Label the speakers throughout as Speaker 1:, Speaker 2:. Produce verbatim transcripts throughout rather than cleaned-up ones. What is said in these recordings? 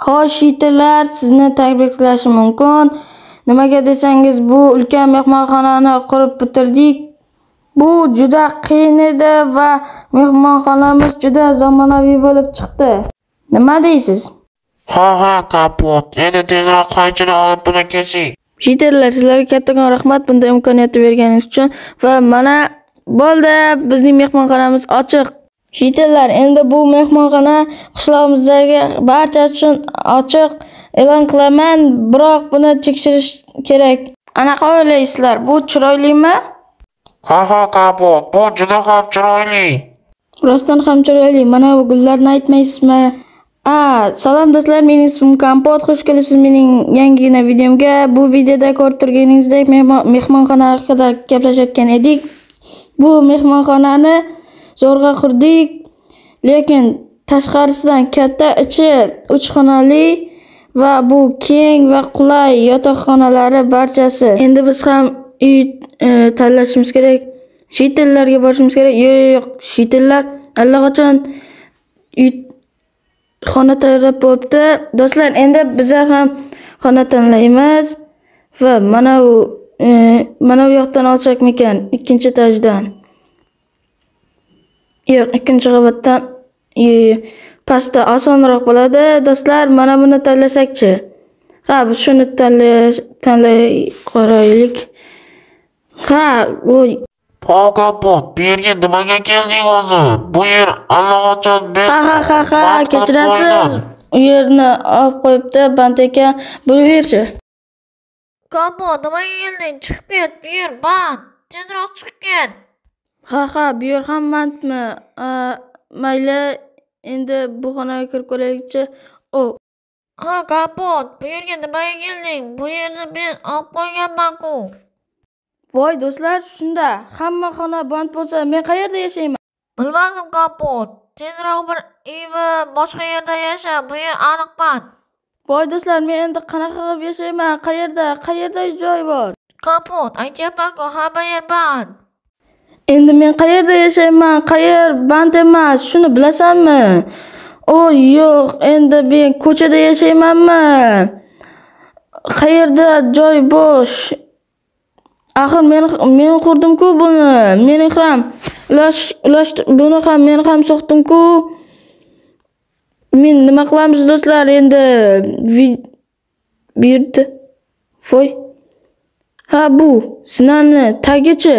Speaker 1: Xo'sh, yigitlar, sizni tabriklashim mumkin. Nimaga desangiz, bu ulkan mehmonxonani qurib bitirdik. Bu juda qiyin edi va mehmonxonamiz juda zamonaviy bo'lib chiqdi. Nima deysiz?
Speaker 2: Ha ha kapot. Endi tezroq qaychini olib buni kesing.
Speaker 1: Yigitlar, sizlarga kattakon rahmat bunday imkoniyatni berganingiz uchun va mana bo'ldi, bizning mehmonxonamiz ochiq. Yigitlar, endi bu mehmonxona qishlog'imizdagi barcha uchun ochiq e'lon qilaman, biroq buni tekshirish kerak. Anaqa o'ylaysizlar, bu chiroylimi?
Speaker 2: Ha ha kapot. Bu juda ham chiroyli.
Speaker 1: Rostdan ham chiroyli. Mana bu gullarni aytmaysizmi? A, salom do'stlar, mening ismim Kompot. Xush kelibsiz mening yangigina videomga. Bu videoda ko'rib turganingizdek mehmonxona haqida gaplashayotgan edik. Bu mehmonxonani zo'rg'a qurdik, lekin tashqarisidan katta, ichi uch xonali va bu keng va qulay yotoqxonalari barchasi. Endi biz ham uy e, tanlashimiz kerak. Shitillarga borishimiz kerak. Yo'q, yo'q, shitillar allaqachon uy xona tayyorlab bo'libdi. Do'stlar, endi biz ham xona tanlaymiz va mana bu e, mana bu yoqdan olsakmikan, ikkinchi etajdan. Yo'q, ikkinchi qavatdan pastda osonroq bo'ladi. Do'stlar, mana buni tanlasakchi. Ha, biz shuni tanlay tanlay qo'raylik. Ha, bu
Speaker 2: Ha kapot. Bu yerga nimaga kelding o'zi? Bu yer allaqachon men.
Speaker 1: Ha ha ha ha, kechirasiz. U yerni olib qo'yibdi, band ekan. Bu yerchi.
Speaker 3: Kapot, nimaga kelding? Chiqib ket, bu yer band. Tezroq chiqib ket.
Speaker 1: Ha ha, bu yer ham bandmi? Mayli, endi bu xonaga kirib ko'raylikchi. O.
Speaker 3: Ha kapot, bu yerga nimaga kelding? Bu yerni men olib qo'yganman-ku.
Speaker 1: Voy do'stlar, shunda hamma xona band bo'lsa, men qayerda yashayman?
Speaker 3: Bilmadim kapot. Tezroq bir uymi, boshqa yerda yasha. Bu yer aniq band.
Speaker 1: Voy do'stlar, men endi qanaqa qilib yashayman? Qayerda? Qayerda joy bor?
Speaker 3: Kapot, aytyapman-ku, hamma yer band.
Speaker 1: Endi men qayerda yashayman? Qayer band emas? Shuni bilasanmi? O, yo'q, endi men ko'chada yashaymanmi? Qayerda joy bo'sh? Axir men men qurdim-ku buni. Meni ham ulash ulash buni ham men ham so'qdim-ku. Men nima qilamiz do'stlar endi? Bu yerda voy. Ha, bu zinani tagichi.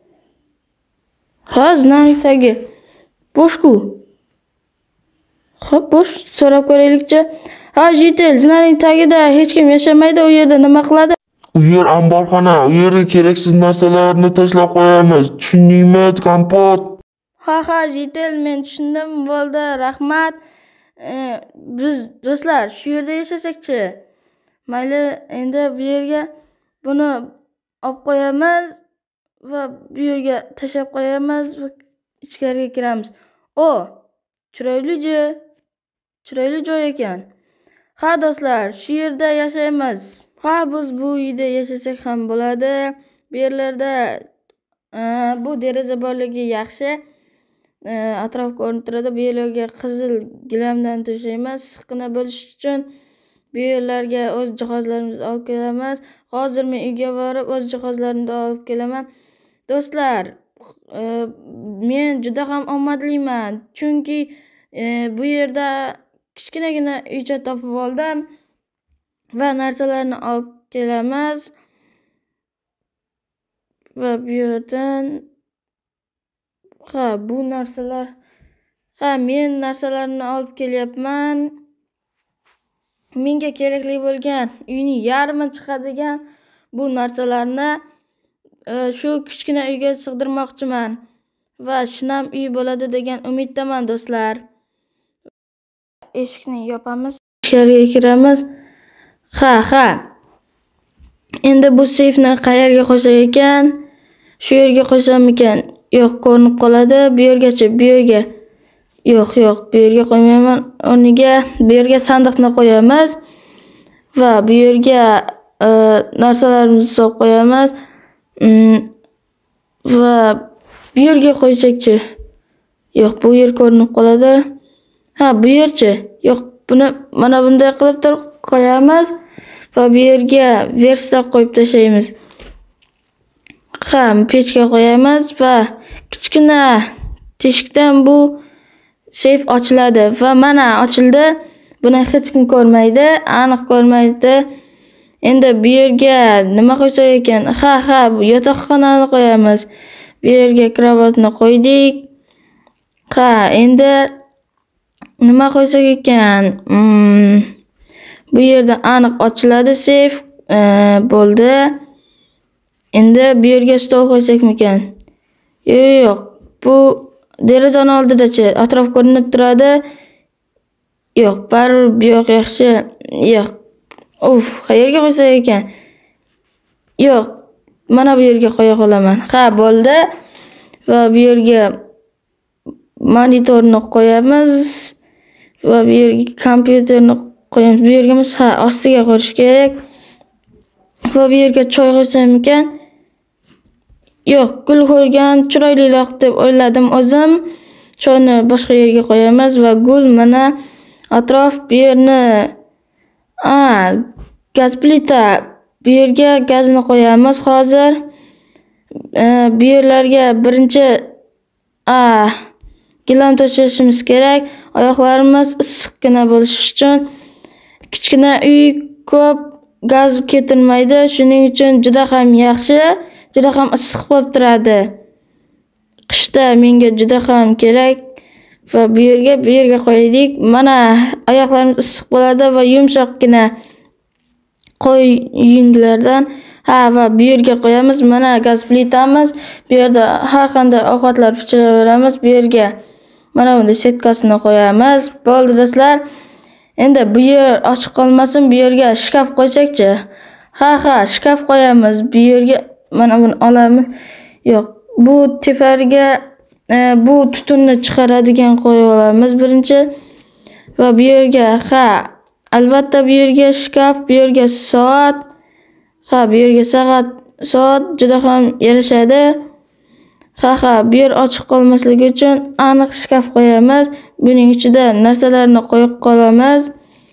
Speaker 1: Ha, zinani tagi. Boshku. Ha, bosh so'rab ko'raylikchi. Ha, jitel, zinaning tagida hech kim yashamaydi, u yerda nima qiladi?
Speaker 2: U yer omborxona. U yerga keraksiz narsalarni tashlab qo'yamiz. Tushundingmi, kompot?
Speaker 1: Ha ha, jitel, men tushundim, bo'ldi, rahmat. E, biz do'stlar shu yerda yashasakchi. Mayli, endi bu yerga buni olib qo'yamiz va bu yerga tashlab qo'yamiz va ichkariga kiramiz. O, chiroyli-ji. Chiroyli joy ekan. Ha do'stlar, shu yerda yashaymiz. Ha, biz bu uyda yashasak ham bo'ladi. Bu yerlarda bu deraza borligi yaxshi. Atrof ko'rinib turadi. Bu yerlarga qizil gilamdan to'shaymiz. Siqqina bo'lish uchun bu yerlarga o'z jihozlarimizni olib kelamiz. Hozir men uyga borib o'z jihozlarimni olib kelaman. Do'stlar, men juda ham omadliman. Chunki bu yerda kichkinagina uycha topib oldim va narsalarni olib kelamiz. Va bu yerdan ha, bu narsalar ha, men narsalarni olib kelyapman. Menga kerakli bo'lgan uyning yarmi chiqadigan bu narsalarni shu kichkina uyga sig'dirmoqchiman va shunam uy bo'ladi degan umiddaman do'stlar. Eshikni yopamiz, ichkariga kiramiz. Ha, ha. Endi bu seyfni qayerga qo'ysak ekan? Shu yerga qo'ysam ekan? Yo'q, ko'rinib qoladi. Bu yergacha, bu yerga. Yo'q, yo'q, bu yerga qo'ymayman. O'rniga bu yerga sandiqni qo'yamiz va bu yerga e, narsalarimizni solib qo'yamiz. Mm, va bu yerga qo'ysakchi. Yo'q, bu yer ko'rinib qoladi. Ha, bu yerchi. Yo'q, buni mana bunday qilib turib qo'yamiz va bu yerga versda qo'yib tashlaymiz. Ha, pechga qo'yamiz va kichkina teshikdan bu seyf ochiladi va mana ochildi. Buni hech kim ko'rmaydi, aniq ko'rmaydi. Endi bu yerga nima qo'ysak ekan? Ha, ha, yotoqxonani qo'yamiz. Bu yerga kravatni qo'ydik. Ha, endi nima qo'ysak ekan? Hmm, bu yerda aniq ochiladi seyf. E, bo'ldi. Endi bu yerga stol qo'ysakmikan? Yo'q, yo'q. Bu derazani oldidachi atrof ko'rinib turadi. Yo'q, baribir bu yoq yaxshi. Yo'q. Uf, qayerga qo'ysak ekan? Yo'q, mana bu yerga qo'ya qolaman. Ha, bo'ldi. Va bu yerga monitorni qo'yamiz va bu yerga kompyuterni qo'yamiz. Bu yerga biz ha, ostiga qo'yish kerak. Va bu yerga choy qo'ysam ekan? Yo'q, gul qo'ygan chiroyliroq deb o'yladim o'zim. Choyni boshqa yerga qo'yamiz va gul mana atrof bu yerni a gaz plita bu yerga gazni qo'yamiz hozir. E, bu yerlarga birinchi a gilam tashlashimiz kerak. Oyoqlarimiz issiqqina bo'lishi uchun kichkina uy ko'p gaz ketirmaydi. Shuning uchun juda ham yaxshi, juda ham issiq bo'lib turadi. Qishda menga juda ham kerak. Va bu yerga bu yerga qo'ydik. Mana oyoqlarimiz issiq bo'ladi va yumshoqqina qo'y yunglardan. Ha, va bu yerga qo'yamiz. Mana gaz plitamiz. Bu yerda har qanday ovqatlar pishiraveramiz. Bu yerga mana bunday setkasini qo'yamiz. Bo'ldi do'stlar. Endi bu yer ochiq qolmasin, bu yerga shkaf qo'ysakchi? Ha, ha, shkaf qo'yamiz. Bu yerga mana buni olamiz. Yo'q, bu tepariga e, bu tutunni chiqaradigan qo'yib olamiz birinchi. Va bu yerga ha, albatta bu yerga shkaf, bu yerga soat. Ha, bu yerga soat, soat juda ham yarashadi. Ha, ha, bu yer ochiq qolmasligi uchun aniq shkaf qo'yamiz. Buning ichida narsalarni qo'yib qolamiz.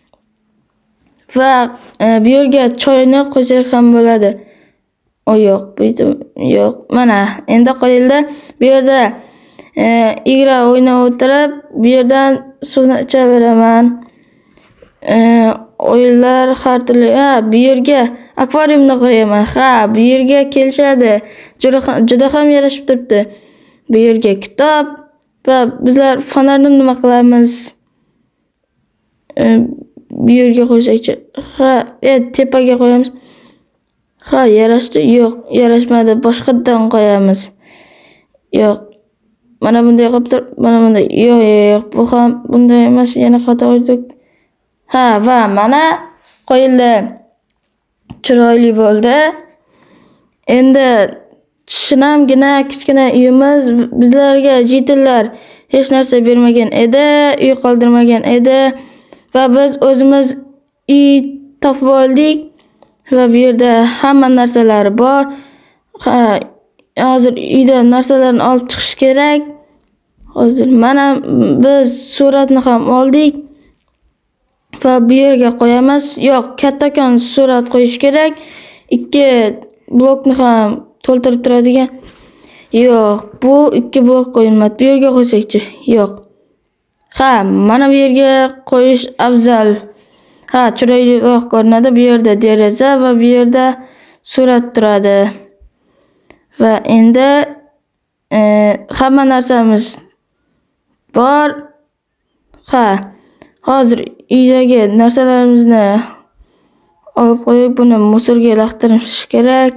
Speaker 1: Va e, bu yerga choyni qo'ysak ham bo'ladi. O yo'q, bu yo'q. Mana endi qo'yildi. Bu yerda e, igra o'ynab o'tirib, bu yerdan suvni ichaveraman. E, o'yinlar har turli. Ha, bu yerga akvariumni qo'yaman. Ha, bu yerga kelishadi. Juda, juda ham yarashib turibdi. Bu yerga kitob va bizlar fonarni nima qilamiz? E, bu yerga qo'ysakchi. Ha, e, tepaga qo'yamiz. Ha, yarashdi. Yo'q, yarashmadi. Boshqadan qo'yamiz. Yo'q. Mana bunday qilib turib, mana bunday. Yo'q, yo'q, bu ham bunday emas. Yana xato qildik. Ha, va mana qo'yildi. Chiroyli bo'ldi. Endi shinamgina kichkina uyimiz bizlarga jitillar hech narsa bermagan edi, uy qoldirmagan edi va biz o'zimiz uy topib oldik va bu yerda hamma narsalari bor. Ha, hozir uyda narsalarni olib chiqish kerak. Hozir mana biz suratni ham oldik va bu yerga qo'yamiz. Yo'q, kattakon surat qo'yish kerak. Ikki blokni ham to'ldirib turadigan. Yo'q, bu ikki blok qo'yilmadi. Bu yerga qo'ysakchi? Yo'q. Ha, mana bu yerga qo'yish afzal. Ha, chiroyliroq ko'rinadi. Bu yerda deraza va bu yerda surat turadi. Va endi e, hamma narsamiz bor. Ha, hozir uydagi narsalarimizni olib qo'yib, buni musorga laqtirishimiz kerak.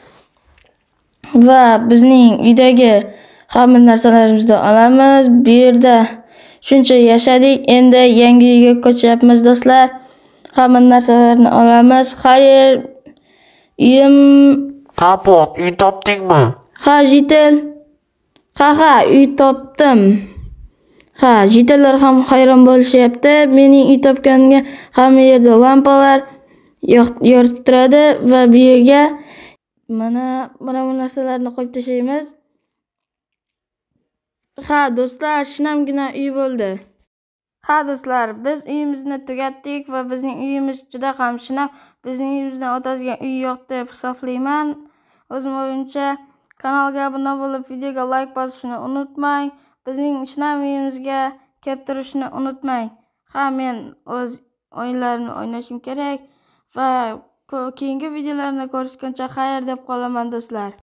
Speaker 1: Va bizning uydagi hamma narsalarimizni olamiz. Bu yerda shuncha yashadik, endi yangi uyga ko'chyapmiz do'stlar. Hamma narsalarni olamiz. Xayr, uyim
Speaker 4: Kapot, uy topdingmi?
Speaker 1: ha, jitel. Ha, ha, uy topdim. Ha, jitellar ham hayron bo'lishyapti. Mening uy topganimga hamma yerda lampalar yoritib turadi va bu yerga mana mana bu narsalarni qo'yib tashlaymiz. Ha, do'stlar, shinamgina uy bo'ldi. Ha do'stlar, biz uyimizni tugatdik va bizning uyimiz juda ham shinam. Bizning uyimizdan o'tadigan uy yo'q deb hisoblayman. O'zim o'yimcha, kanalga obuna bo'lib, videoga like bosishni unutmang. Bizning shinam uyimizga kelib turishni unutmang. Ha, men o'z o'yinlarimni o'ynashim kerak va keyingi videolarni ko'rishguncha xayr deb qolaman do'stlar.